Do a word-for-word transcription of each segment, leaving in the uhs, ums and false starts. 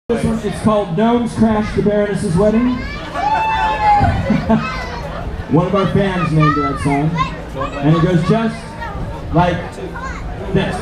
This one, it's called Gnomes Crashed the Baroness's Wedding. One of our fans named that song. And it goes just like this.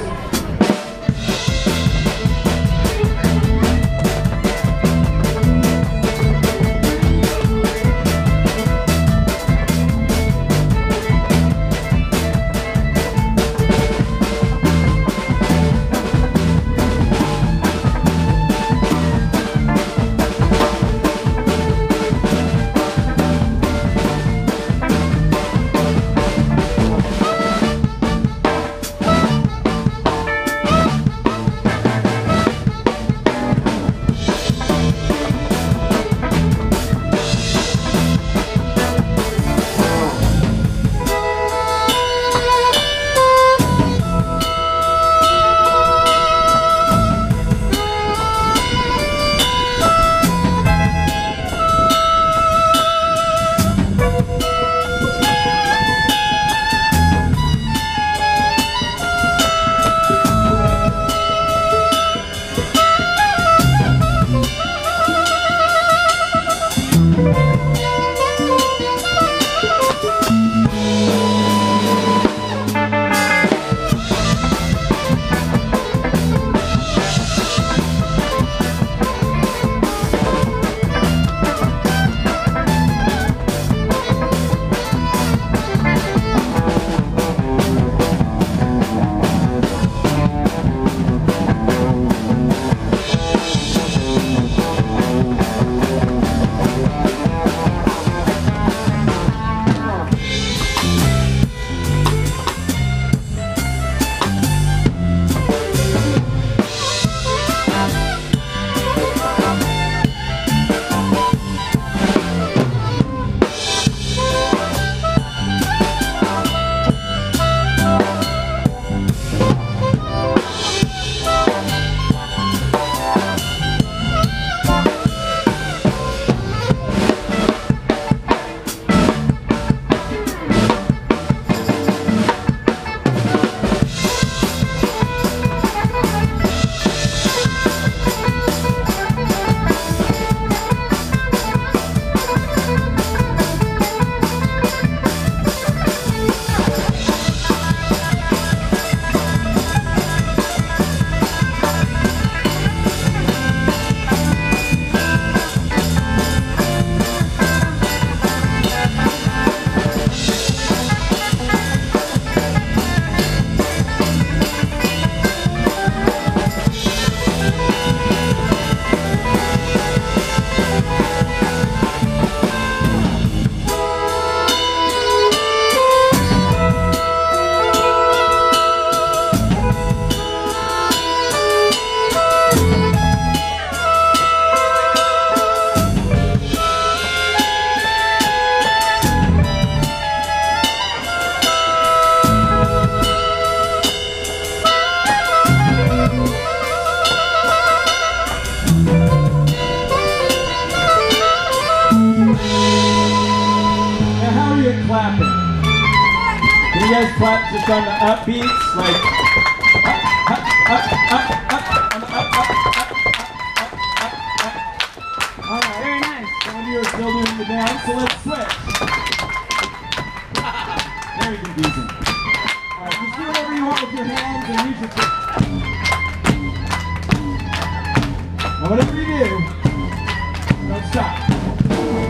Clapping. Can you guys clap just on the upbeats? Like up, up, up, up, up, on the up, up, up, up, up, up, up. All right, very nice. Some of you are still doing the dance, so let's switch. Very confusing. All right, just do whatever you want with your hands and use your feet. Now whatever you do, don't stop.